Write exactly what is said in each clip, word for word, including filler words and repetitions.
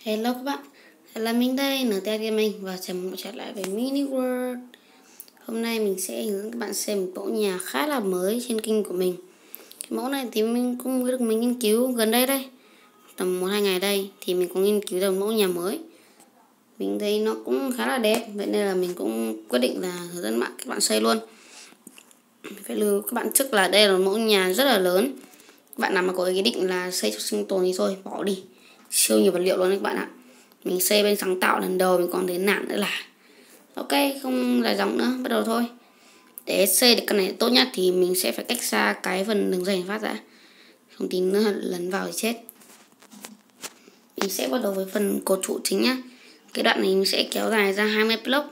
Hello các bạn, là mình đây, en tê Gaming và chào mừng trở lại với Mini World. Hôm nay mình sẽ hướng dẫn các bạn xem một mẫu nhà khá là mới trên kênh của mình. Cái mẫu này thì mình cũng được mình nghiên cứu gần đây đây, tầm một hai ngày đây thì mình cũng nghiên cứu được mẫu nhà mới. Mình thấy nó cũng khá là đẹp, vậy nên là mình cũng quyết định là hướng dẫn bạn các bạn xây luôn. Phải lưu các bạn trước là đây là một mẫu nhà rất là lớn. Các bạn nào mà có ý định là xây cho sinh tồn thì thôi bỏ đi, siêu nhiều vật liệu luôn các bạn ạ. Mình xây bên sáng tạo lần đầu mình còn thấy nản nữa là. Ok, không dài dòng nữa, bắt đầu thôi. Để xây được căn này tốt nhất thì mình sẽ phải cách xa cái phần đường dây phát ra, không tí nữa lấn vào thì chết. Mình sẽ bắt đầu với phần cột trụ chính nhá. Cái đoạn này mình sẽ kéo dài ra hai mươi block.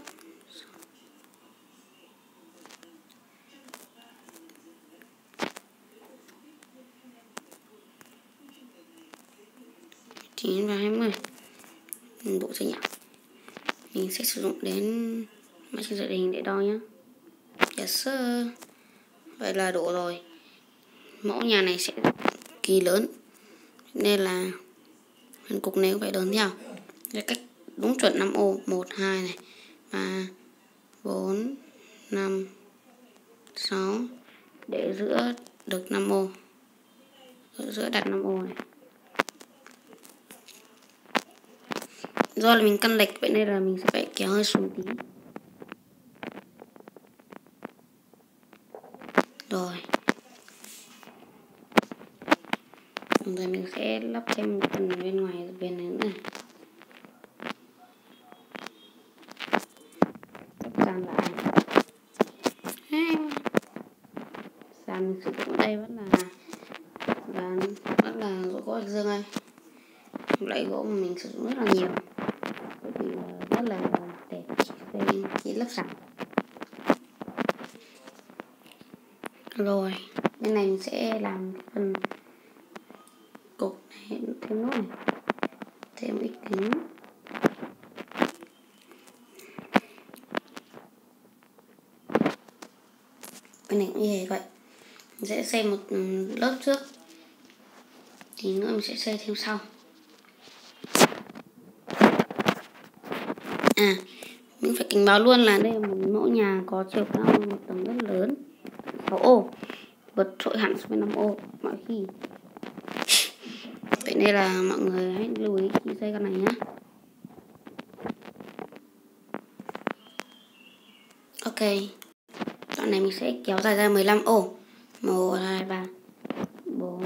chín và hai mươi. Bộ xây nhạc. Mình sẽ sử dụng đến máy trên gia đình để đo nhá. Yes sir. Vậy là đủ rồi. Mẫu nhà này sẽ kỳ lớn nên là phần cục này cũng phải lớn theo. Để cách đúng chuẩn năm ô. Một, hai này, ba, bốn, năm, sáu. Để giữa được năm ô. Ở giữa đặt năm ô này. Do là mình căn lệch vậy nên là mình sẽ phải kéo hơi xuống tí. Rồi. Rồi mình sẽ lắp thêm phần bên ngoài bên này nữa. Lắp sàn lại. Sàn mình sử dụng ở đây vẫn là là vẫn là gỗ gỗ dương ơi. Loại gỗ mà mình sử dụng rất là nhiều, bởi vì rất là đẹp. Đây chỉ lắp sàn. Rồi bên này mình sẽ làm phần cục này thêm nốt này, thêm ít kính. Bên này cũng như thế vậy. Mình sẽ xây một lớp trước, tí nữa mình sẽ xây thêm sau. À, mình phải cảnh báo luôn là đây là một mẫu nhà có chiều cao một tầng rất lớn, sáu ô, vượt trội hẳn so với năm ô mọi khi. Vậy nên là mọi người hãy lưu ý khi xây căn này nhé. Ok, đoạn này mình sẽ kéo dài ra mười lăm ô. Một, hai, ba, bốn,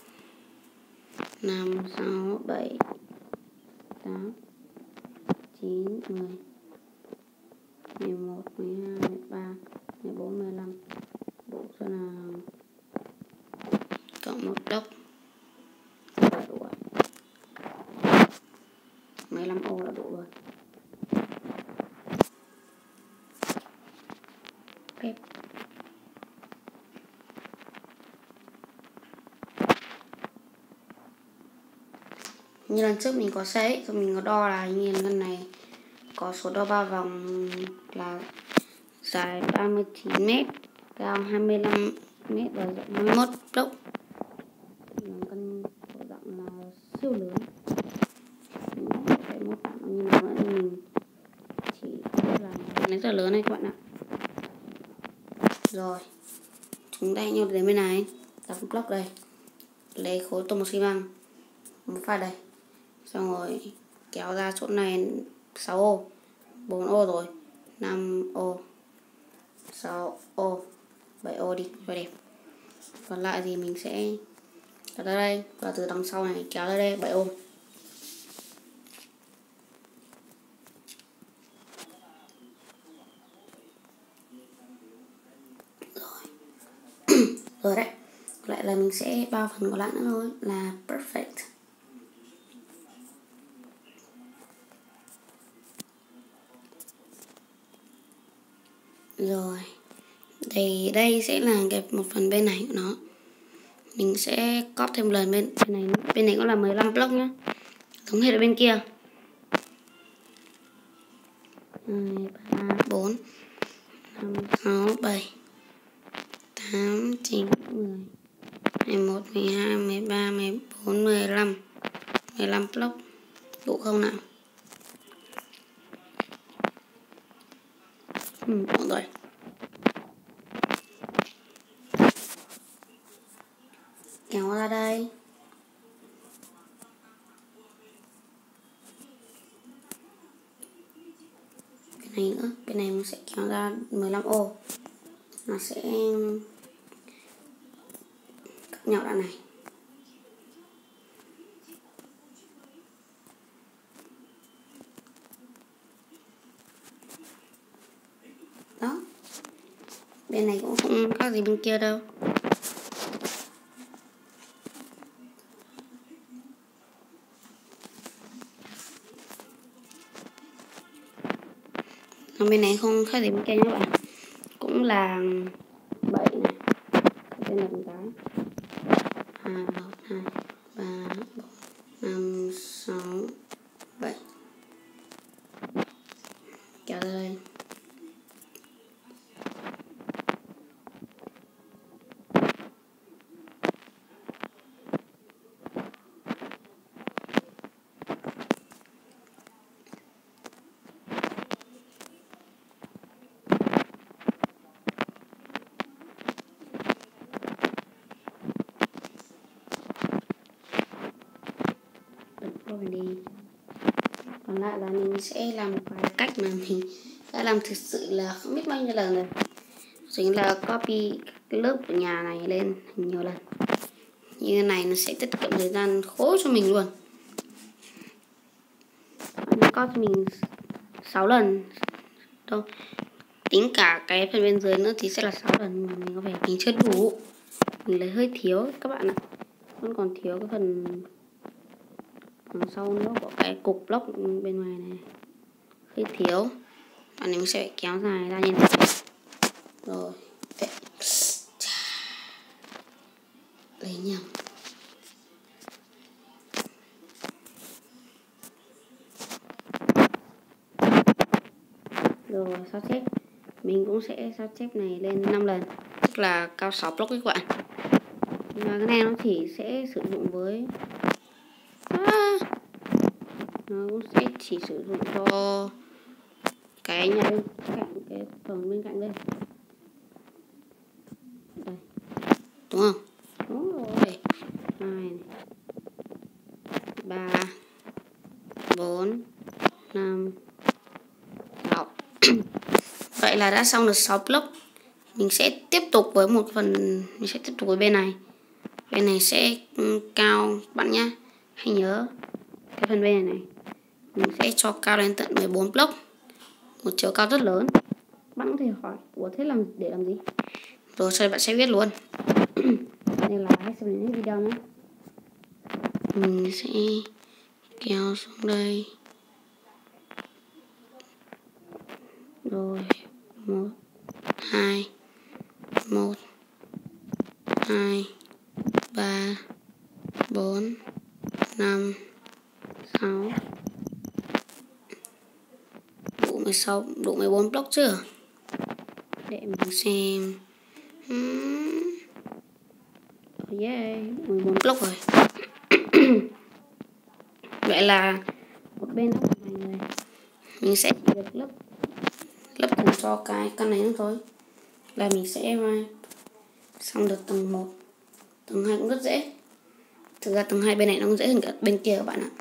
năm, sáu, bảy, tám, chín, mười, mười một, mười hai, mười ba, mười bốn, mười lăm. Đủ cho là cộng một đốc là đủ rồi. mười lăm ô là đủ rồi. Ok. Như lần trước mình có xây, rồi mình có đo là như lần này có số đo ba vòng là dài ba mươi chín mét, cao hai mươi lăm mét và rộng hai mươi mốt block. Căn bộ dạng là siêu lớn. Mình sẽ mô tả nó như nào nữa thì mình chỉ làm nó rất lớn này các bạn ạ. Rồi chúng ta hãy nhô đến bên này, đặt block đây, lấy khối tô một xi măng một phát đây, xong rồi kéo ra chỗ này sáu ô, bốn ô rồi, năm ô, sáu ô, bảy ô đi cho đẹp. Còn lại thì mình sẽ đặt ra đây và từ đằng sau này kéo ra đây bảy ô. Rồi. Rồi đấy. Lại là mình sẽ bao phần còn lại nữa thôi là perfect. Rồi thì đây sẽ là cái một phần bên này của nó. Mình sẽ copy thêm lần bên, bên này nữa. Bên này cũng là mười lăm block nhá, giống hết ở bên kia. hai, ba, bốn, năm, sáu, bảy, tám, chín, mười, mười một, mười hai, mười ba, mười bốn, mười lăm, mười lăm block. Đủ không nào? Ừ, đủ rồi. Kéo ra đây. Bên này nữa, bên này mình sẽ kéo ra mười lăm ô. Nó sẽ cắt nhỏ đoạn này. Đó. Bên này cũng không khác gì bên kia đâu. Ở bên này không khác gì bên kia nhé bạn. Cũng là bảy này. Bên này một cái. hai, một, hai, ba, bốn, năm, sáu, bảy. Kéo ra đây. Rồi đi. Còn lại là mình sẽ làm một vài cách mà mình đã làm thực sự là không biết bao nhiêu lần rồi. Chính là copy cái lớp của nhà này lên nhiều lần. Như thế này nó sẽ tiết kiệm thời gian khổ cho mình luôn. Nó có cho mình sáu lần. Đâu. Tính cả cái phần bên dưới nữa thì sẽ là sáu lần, mà mình có vẻ mình chưa đủ. Mình lấy hơi thiếu các bạn ạ. Vẫn còn thiếu cái phần đằng sau nữa của cái cục block bên ngoài này. Hơi thiếu. Và mình sẽ kéo dài ra như này. Rồi. Đấy. Lấy nhầm. Rồi sao chép. Mình cũng sẽ sao chép này lên năm lần. Tức là cao sáu block các bạn. Và cái này nó chỉ sẽ sử dụng với à, nó cũng sẽ chỉ sử dụng cho cái nhà bên cạnh, cái phần bên cạnh đây. Đây. Đúng không? Đúng rồi. Hai, ba, bốn, năm, sáu. Vậy là đã xong được sáu block. Mình sẽ tiếp tục với một phần, mình sẽ tiếp tục với bên này. Bên này sẽ cao bạn nhá. Hãy nhớ cái phần bên này này mình sẽ cho cao lên tận mười bốn block. Một chiều cao rất lớn. Bạn có thể hỏi ủa thế làm để làm gì? Rồi sau bạn sẽ biết luôn. Nên là hãy xem đến video nhé. Mình sẽ kéo xuống đây. Rồi một, hai, một, hai, ba, bốn, năm, sáu. Đủ mười sáu, đủ mười bốn block chưa? Để mình xem. uhm. Oh yeah, mười bốn block rồi. Vậy là một bên đã hoàn thành rồi. Mình sẽ chỉ được lớp lớp cùng cho cái căn này nữa thôi. Là mình sẽ xong được tầng một. Tầng hai cũng rất dễ. Thực ra tầng hai bên này nó cũng dễ hơn cả bên kia các bạn ạ.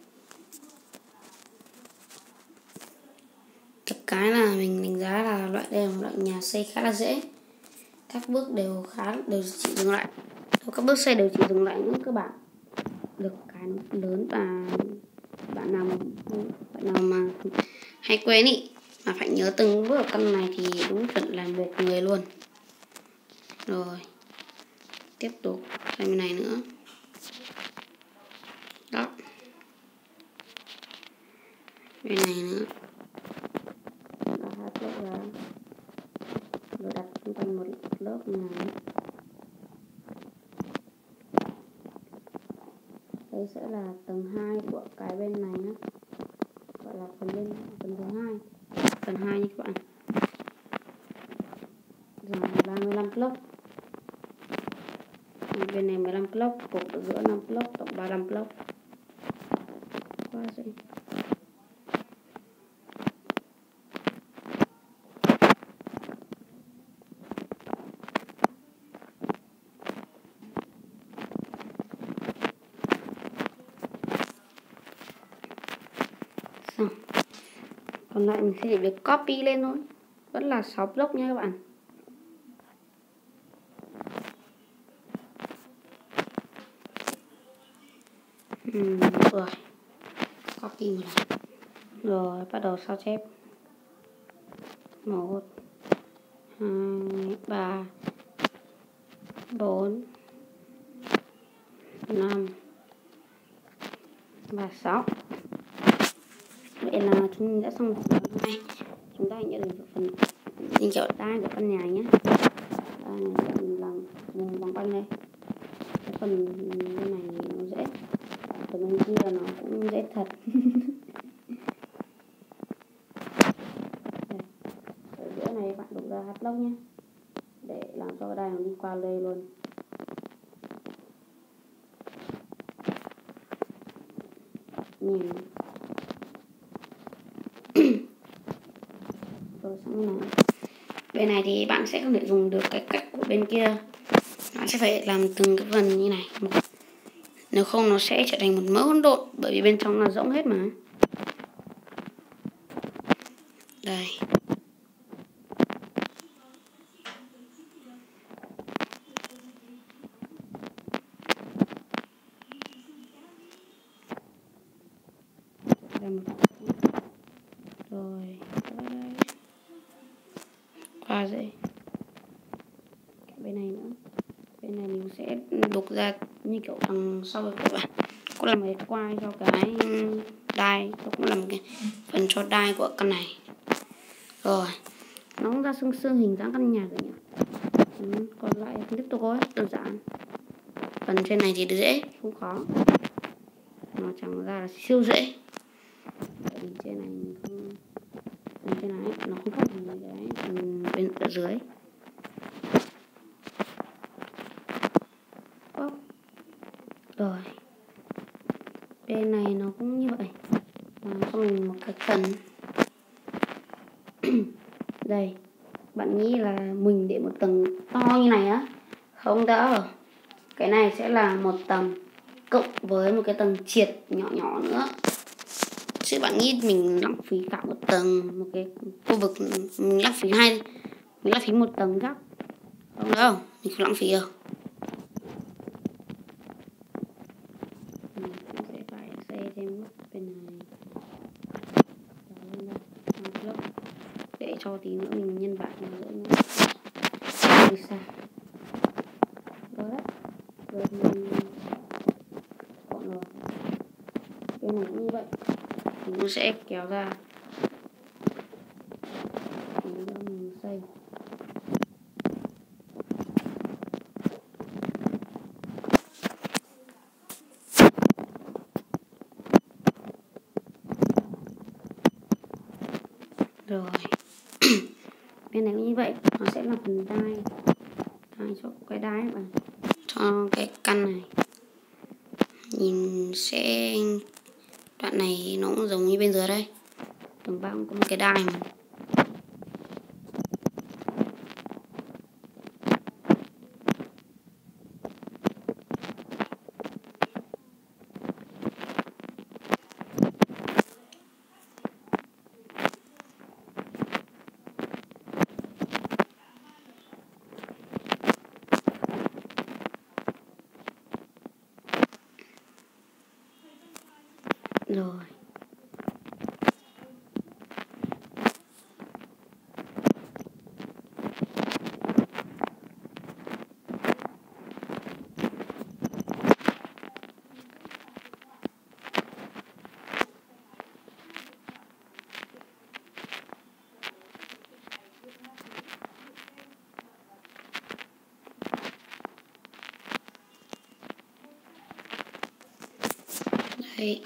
Thực cái là mình đánh giá là loại đây là một loại nhà xây khá là dễ. Các bước đều khá đều chỉ dừng lại. Các bước xây đều chỉ dừng lại những các bạn được cái lớn. Và bạn nào mà bạn nào mà hay quên ý mà phải nhớ từng bước ở căn này thì đúng chuẩn làm việc người luôn. Rồi tiếp tục sang bên này nữa. Đó. Bên này nữa. Đó, hai lớp ra. Rồi đặt xung quanh một lớp này. Đây sẽ là tầng hai của cái bên này nhé. Gọi là phần bên phần thứ hai. Phần hai như các bạn. Rồi ba mươi lăm block. Bên này mười lăm block, cột ở giữa năm block, tổng ba mươi lăm block. Quá quá dễ. Xong. Còn lại mình sẽ chỉ việc copy lên thôi. Vẫn là sáu block nha các bạn. Ừ, rồi. Copy một lần. Rồi bắt đầu sao chép. Một, hai, ba, bốn, năm và sáu. Vậy là chúng đã xong phần này. Chúng ta hãy nhận được phần hình kiểu đai của căn nhà nhé. Đai này mình làm vùng vòng quanh đây. Cái phần bên này nó dễ, phần bên kia nó cũng dễ thật. Ở giữa này bạn đục ra hạt lông nhé, để làm cho cái đai nó đi qua lê luôn. Nhìn rồi xong này. Bên này thì bạn sẽ không thể dùng được cái cách của bên kia, bạn sẽ phải làm từng cái phần như này, nếu không nó sẽ trở thành một mớ hỗn độn, bởi vì bên trong là rỗng hết mà. Đây. Rồi qua dễ. Bên này nữa, bên này mình sẽ đục ra như kiểu đằng sau rồi các bạn, cũng là một cái quai cho cái đai, nó cũng là một cái phần cho đai của căn này. Rồi nó cũng ra xương xương hình dáng căn nhà rồi nhỉ. Ừ, còn lại tiếp tục thôi, đơn giản. Phần trên này thì dễ, không khó, nó chẳng ra là siêu dễ. Phần trên này mình không, phần trên này nó không có gì đấy, phần bên ở dưới. Oh. Rồi bên này nó cũng như vậy, làm cho mình một cái phần. Đây, bạn nghĩ là mình để một tầng to như này á? Không đâu, cái này sẽ là một tầng cộng với một cái tầng triệt nhỏ nhỏ nữa, chứ bạn nghĩ mình lãng phí cả một tầng, một cái khu vực mình lãng phí hai, mình lãng phí một tầng góc? Không đâu, mình không lãng phí đâu. Mình cũng sẽ phải xây thêm nút bên này để cho tí nữa mình nhân bản nó dễ nữa. Đi xa đó đấy, rồi mình cộng rồi. Bên này cũng như vậy, mình cũng sẽ kéo ra để mình xây. Rồi bên này cũng như vậy, nó sẽ là phần đai, đai cho cái đai mà cho cái căn này. Nhìn sẽ đoạn này nó cũng giống như bên dưới đây, tầng ba cũng có một cái đai mà. Rồi đây.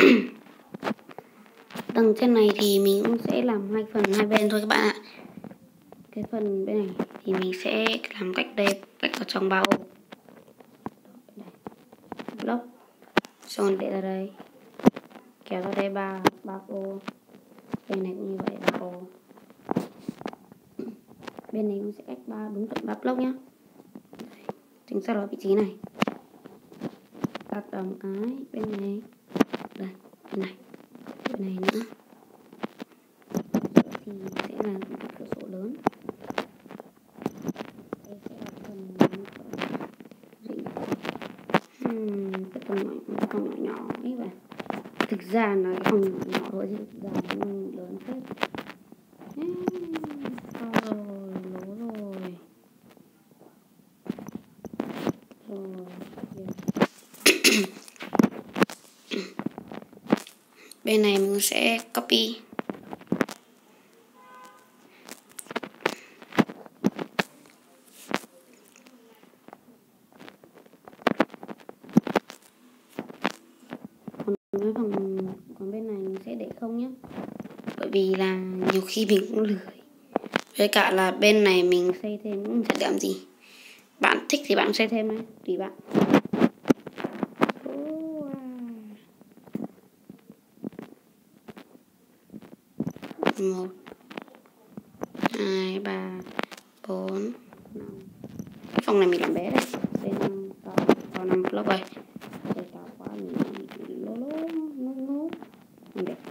Tầng trên này thì mình cũng sẽ làm hai phần hai bên thôi các bạn ạ. Cái phần bên này thì mình sẽ làm cách đây, cách ở trong bao block, xong để ra đây kéo ra đây ba ba ô, bên này cũng như vậy ba ô, bên này cũng sẽ cách ba đúng chuẩn ba block nhá. Chính xác là vị trí này, đặt vào một cái bên này, đây bên này, bên này nữa thì sẽ là một cửa sổ lớn. Đây sẽ là phần rịnh, uhm, cái phòng nhỏ, cái phòng nhỏ nhỏ ấy vậy. Thực ra là cái phòng nhỏ nhỏ thôi chứ thực ra nó lớn phết. Rồi, lố rồi. Rồi, bên này mình sẽ copy. Còn cái phòng, còn bên này mình sẽ để không nhé, bởi vì là nhiều khi mình cũng lười, với cả là bên này mình xây thêm cũng chẳng làm gì. Bạn thích thì bạn xây thêm ấy, tùy bạn. Một, hai, ba, bốn, năm. Cái phòng này mình làm bé đấy, đây năm, sáu, sáu, năm block rồi. Đây cao quá mình bị lố lố ngố ngố, không đẹp.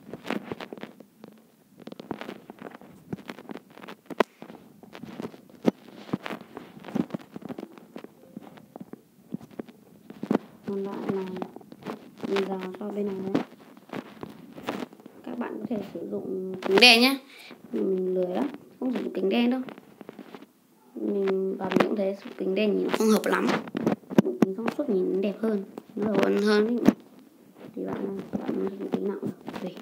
Còn lại là mình rào sau bên này đấy. Các bạn có thể sử dụng kính đen nhé, mình lười lắm, không sử dụng kính đen đâu. Mình và mình cũng thấy kính đen nhìn không hợp lắm, kính trong suốt nhìn đẹp hơn, nó hơn hơn ý. Thì bạn bạn muốn dùng kính nào cũng được, tùy.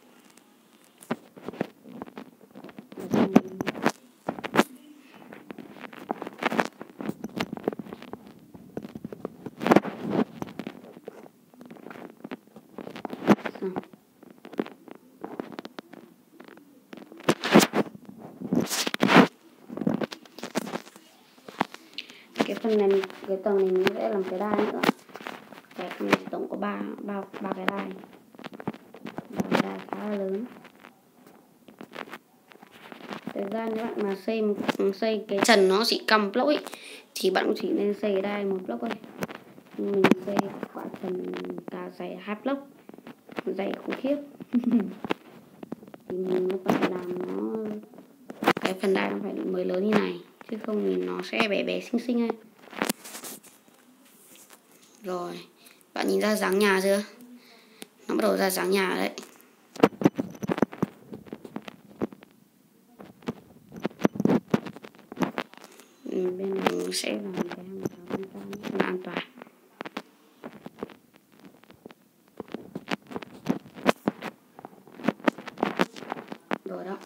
Cái phần này, cái tầng này mình sẽ làm cái đai nữa. Cái phần này tổng có ba ba ba cái đai, ba cái đai khá là lớn. Thời gian nếu bạn mà xây xây cái trần nó chỉ cầm block ấy, thì bạn cũng chỉ nên xây cái đai một block thôi. Nhưng mình xây quả trần cả dày hai block, dày khủng khiếp. Thì mình nó phải làm nó, cái phần đai nó phải mới lớn như này, chứ không thì nó sẽ bé bé xinh xinh ấy. Rồi, bạn nhìn ra dáng nhà chưa? Nó bắt đầu ra dáng nhà đấy. Bên này mình sẽ làm cái hàng rào bên trong an toàn. Rồi đó.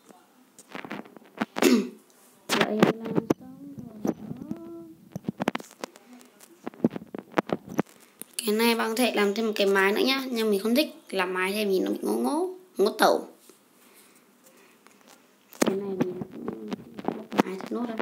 Vậy là xong rồi đó. Cái này bạn có thể làm thêm một cái mái nữa nhá, nhưng mình không thích làm mái thêm vì nó bị ngố ngố, ngố tẩu. Cái này mình cũng ai thích nốt đâu.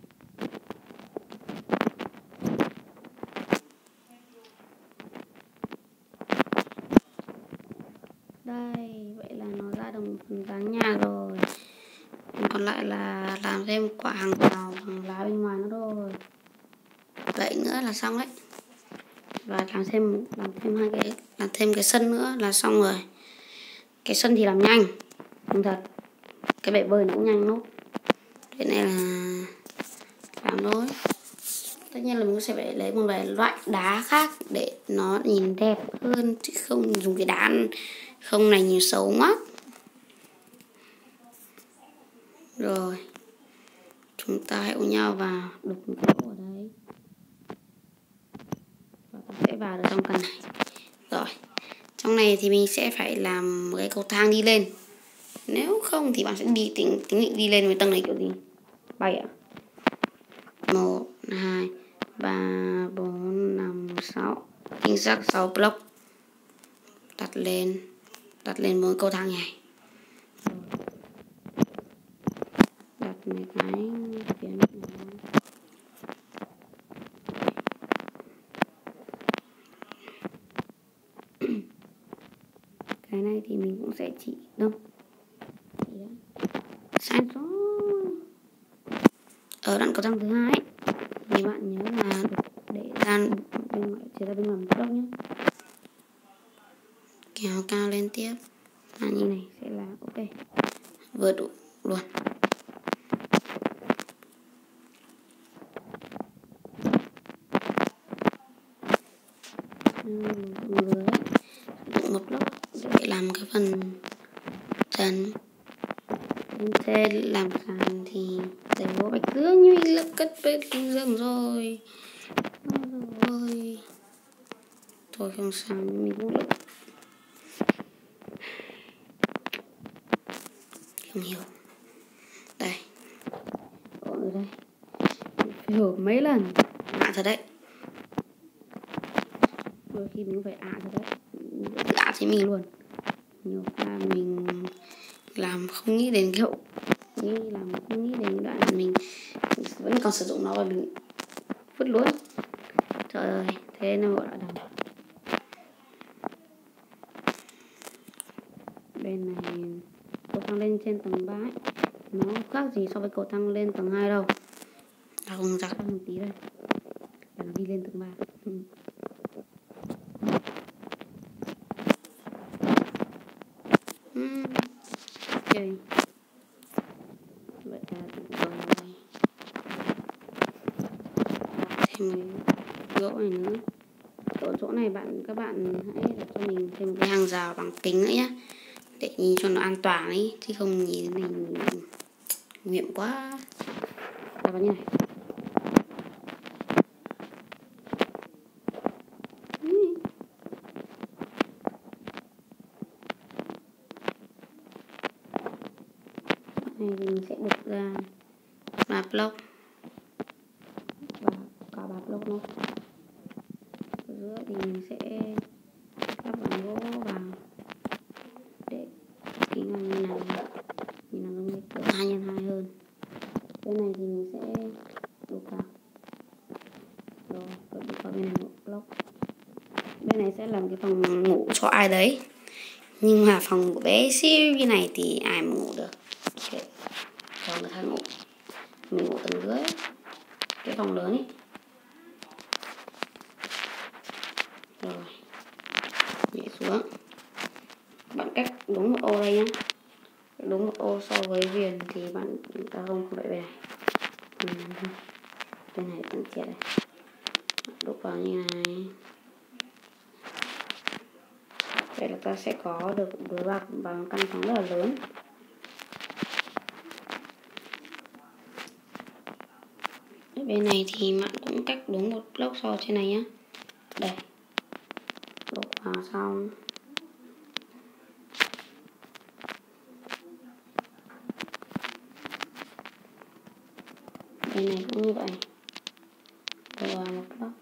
Đây, vậy là nó ra được một phần dáng nhà rồi. Còn lại là làm thêm quả hàng rào bằng lá bên ngoài nữa thôi. Vậy nữa là xong đấy. Và làm thêm làm thêm hai cái làm thêm cái sân nữa là xong rồi. Cái sân thì làm nhanh, không thật. Cái bể bơi nó cũng nhanh nốt. Cái này là làm thôi. Tất nhiên là mình sẽ phải lấy một vài loại đá khác để nó nhìn đẹp hơn, chứ không dùng cái đá không này nhìn xấu quá. Rồi chúng ta hãy cùng nhau vào đục một cái lỗ ở đây và ta sẽ vào được trong căn này. Rồi trong này thì mình sẽ phải làm một cái cầu thang đi lên, nếu không thì bạn sẽ đi tính tính định đi lên với tầng này kiểu gì? Bay ạ? Một, hai, ba, bốn, năm, sáu, chính xác sáu block. Đặt lên đặt lên một cầu thang này. Đặt mấy cái phía này. cái này thì mình cũng sẽ chỉ đâu sai rồi. Ở đoạn cầu thang thứ hai thì bạn nhớ là để ra bên ngoài, chỉ ra bên ngoài một góc nhé, kéo cao lên tiếp là như này sẽ là ok, vừa đủ luôn. Lưới dụng một lốc để làm cái phần trần. Bên trên làm sàn thì để gỗ bạch dương như mình lập cất bên giường rồi. Ôi thôi không sao, mình cũng lục không hiểu. Đây ở đây phải hiểu mấy lần ạ thật đấy, đôi khi mình phải ạ thật đấy, ạ thấy mình luôn. Nhiều pha mình làm không nghĩ đến kiểu nghĩ làm không nghĩ đến đoạn mình vẫn còn sử dụng nó và mình vứt luôn. Trời ơi, thế nó gọi là đầm. Bên này cầu thang lên trên tầng ba ấy, nó khác gì so với cầu thang lên tầng hai đâu. À không, ra khác một tí đây, để nó đi lên tầng ba. Ừ. Ừ. Ok, vậy là rồi. Thêm cái gỗ này nữa. Ở chỗ này bạn các bạn hãy đặt cho mình thêm một cái hàng rào bằng kính nữa nhé, để nhìn cho nó an toàn ấy, chứ không nhìn này nguy hiểm quá. Đặt vào như này. Này thì mình sẽ buộc ra ba block và cả ba block luôn. Ở giữa thì mình sẽ lắp bằng gỗ vào để kính vào như này, nhìn nó giống như kiểu hai nhân hai hơn. Bên này thì mình sẽ buộc vào rồi, rồi buộc vào bên này một block. Bên này sẽ làm cái phòng ngủ cho ai đấy, nhưng mà phòng ngủ bé xíu như này thì ai mà ngủ được. Okay. Cho người ta ngủ, mình ngủ tầng dưới, cái phòng lớn ấy. Rồi nhảy xuống, bạn cách đúng một ô đây nhá, đúng một ô so với viền thì bạn ta không không phải bên này. Ừ. Bên này tận triệt này, đục vào như này. Vậy là ta sẽ có được đối bạc bằng căn phòng rất là lớn. Ở bên này thì bạn cũng cách đúng một block so trên này nhá. Đây, đục vào xong. Bên này cũng như vậy, đục vào một block.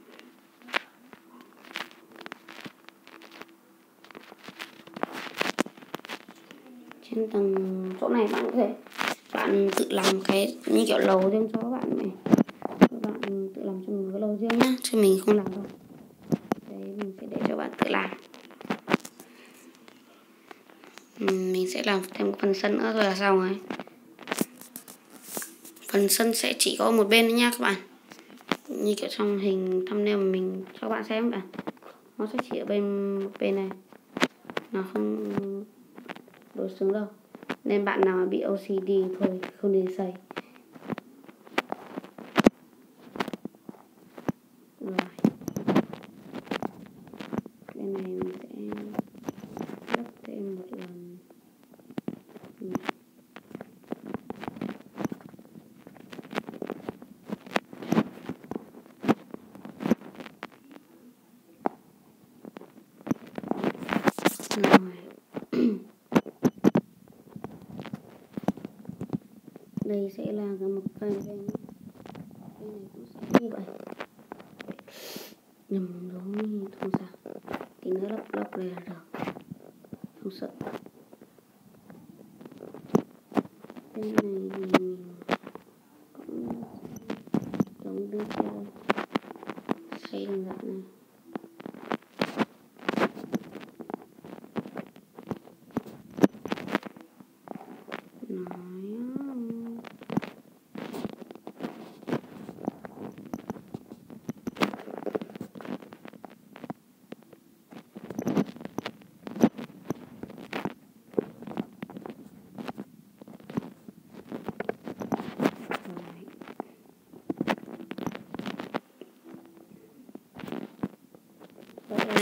Trên tầng chỗ này bạn có thể bạn tự làm cái như kiểu lầu riêng cho các bạn này, các bạn tự làm cho mình cái lầu riêng nhá, chứ mình không làm đâu. Đấy, mình sẽ để cho bạn tự làm. Mình sẽ làm thêm một phần sân nữa rồi là xong rồi. Phần sân sẽ chỉ có một bên nha các bạn, như kiểu trong hình thumbnail mà mình cho các bạn xem cả, nó sẽ chỉ ở bên một bên này, nó không đối xứng đâu, nên bạn nào mà bị ô xê đê thôi không nên xây. Rồi bên này mình sẽ lắp thêm một lần. Ừ. Rồi. Đây sẽ là một cây bên, bên này cũng sẽ như vậy, nhầm giống không sao, tí nữa lắp lắp này là được, không sợ. Bên này thì mình cũng giống bên kia, xây đường dạng này.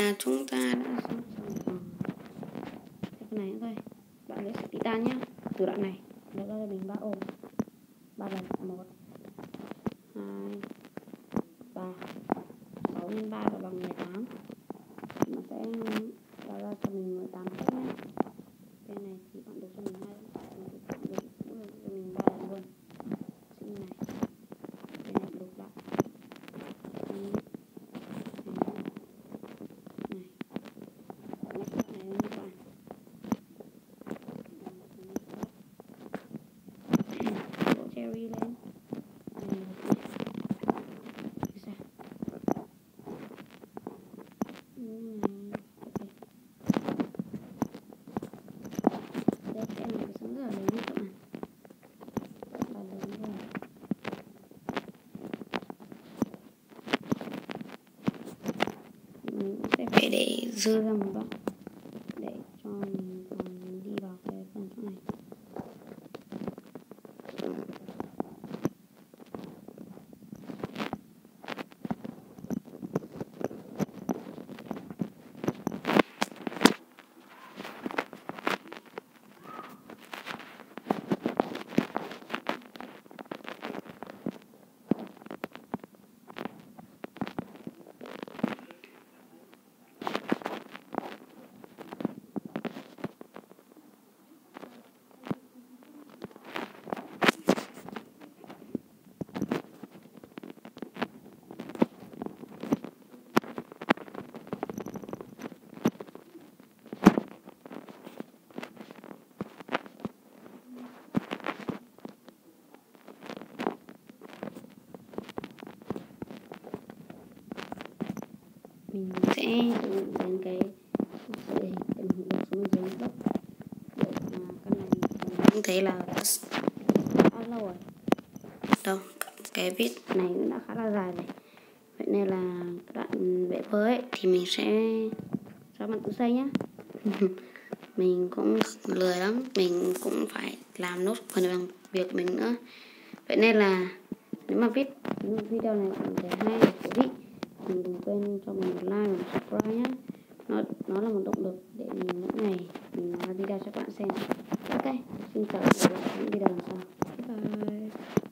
là chúng ta đã xong xong cái này nữa thôi. Bạn lấy sợi titan nhá. Từ đoạn này lấy ra cho mình ba ô, ba lần, một hai ba, sáu nhân ba là bằng mười tám. Nó sẽ tạo ra cho mình mười tám phép nhé. Cái này thì bạn được cho mình hai, mình được bạn được cũng được cho mình ba lần luôn. Sinh này, cái này đục lại. Đây. Này. Nhắc lại này các bạn. Đổ cherry lên. Đây. Sao? Này. Đây sẽ là cái sóng rất là lớn như các bạn. Rất là lớn luôn. Mình sẽ phải để dư ra một đoạn để cho mình còn đi vào cái phần chỗ này. Mình sẽ sử dụng đến cái sợi để mình đục xuống dưới đất. Để mà căn này mình cũng thấy là đã khá lâu rồi. Đâu, cái vít này cũng đã khá là dài rồi. Vậy nên là đoạn vẽ vơi ấy thì mình sẽ cho bạn tự xây nhé. Mình cũng lười lắm, mình cũng phải làm nốt phần bằng việc mình nữa. Vậy nên là nếu mà viết video này bạn thấy hay và thú vị, mình đừng quên cho mình một like và một subscribe nhé. Nó nó là một động lực để mình mỗi ngày mình làm video cho các bạn xem. Ok, xin chào và hẹn gặp lại những video lần sau. Bye bye.